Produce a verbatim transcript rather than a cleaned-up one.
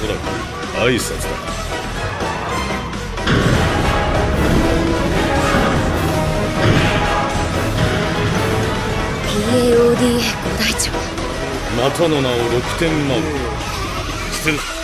そらく挨拶だ。 ピーエーオーディーエー ご隊長。 またの名をろくてん魔王。失礼。